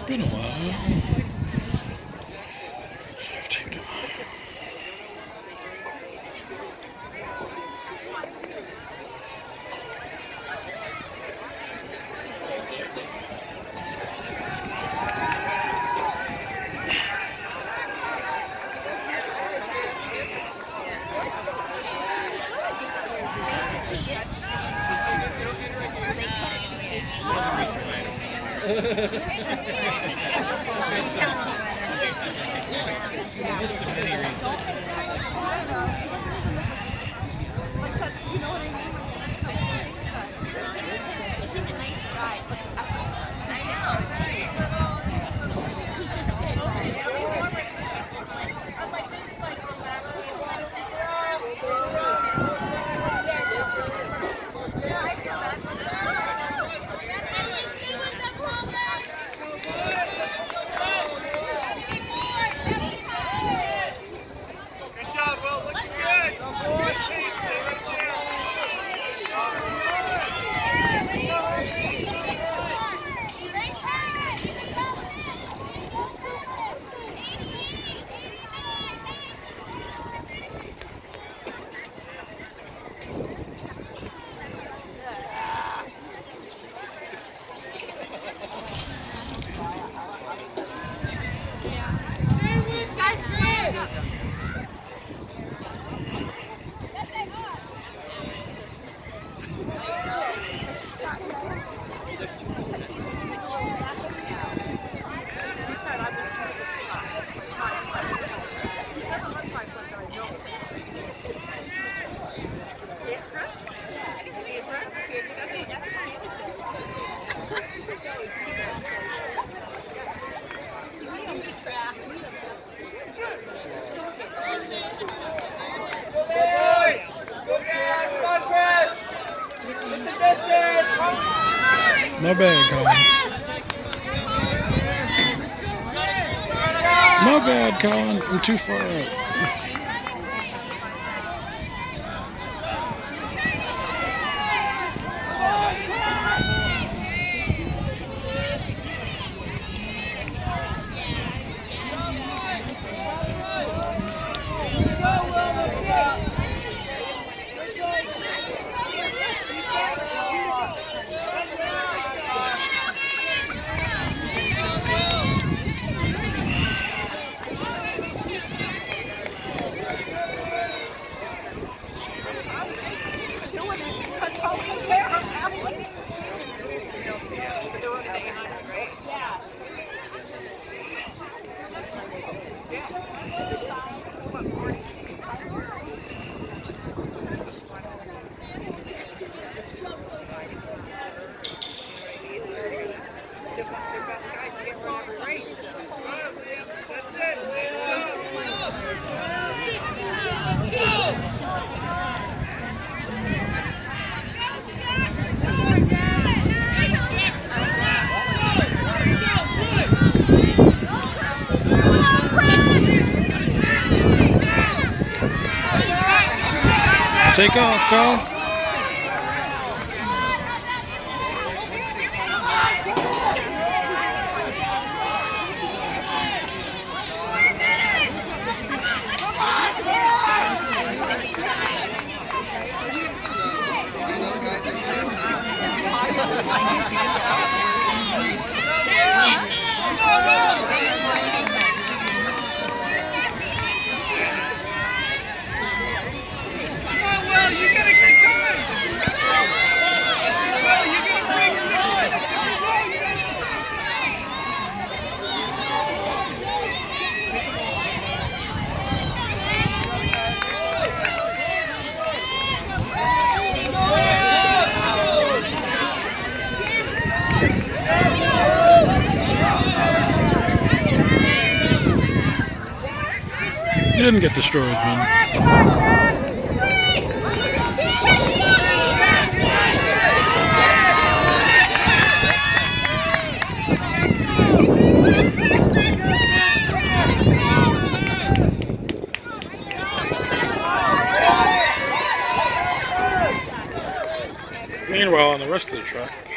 been a while. Just the many reasons. Like that's, you know what I mean? Like that's so easy. It's a nice drive. Looks effortless. I know. He just did. It'll be warmer soon. I'm like, this is like whatever. I feel bad for them. My bad, Colin. My bad, Colin. I'm too far out. Take off, Carl. You didn't get destroyed, man. Meanwhile, on the rest of the track,